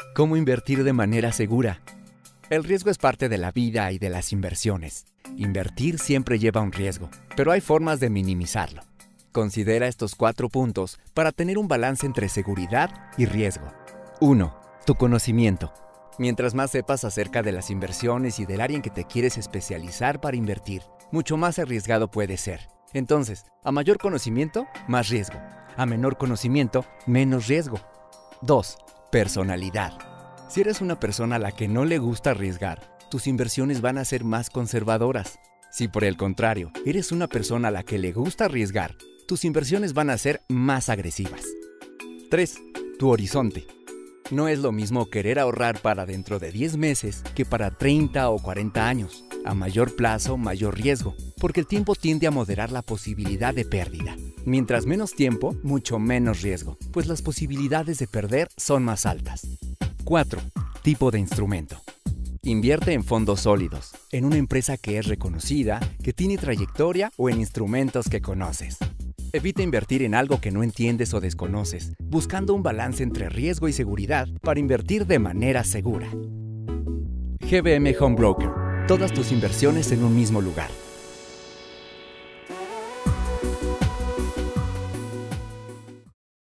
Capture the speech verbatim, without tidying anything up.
¿Cómo invertir de manera segura? El riesgo es parte de la vida y de las inversiones. Invertir siempre lleva un riesgo, pero hay formas de minimizarlo. Considera estos cuatro puntos para tener un balance entre seguridad y riesgo. uno. Tu conocimiento. Mientras más sepas acerca de las inversiones y del área en que te quieres especializar para invertir, mucho más arriesgado puede ser. Entonces, a mayor conocimiento, más riesgo. A menor conocimiento, menos riesgo. dos. Personalidad. Si eres una persona a la que no le gusta arriesgar, tus inversiones van a ser más conservadoras. Si por el contrario, eres una persona a la que le gusta arriesgar, tus inversiones van a ser más agresivas. tres. Tu horizonte. No es lo mismo querer ahorrar para dentro de diez meses que para treinta o cuarenta años. A mayor plazo, mayor riesgo, porque el tiempo tiende a moderar la posibilidad de pérdida. Mientras menos tiempo, mucho menos riesgo, pues las posibilidades de perder son más altas. cuatro. Tipo de instrumento. Invierte en fondos sólidos, en una empresa que es reconocida, que tiene trayectoria o en instrumentos que conoces. Evita invertir en algo que no entiendes o desconoces, buscando un balance entre riesgo y seguridad para invertir de manera segura. G B M Home Broker. Todas tus inversiones en un mismo lugar.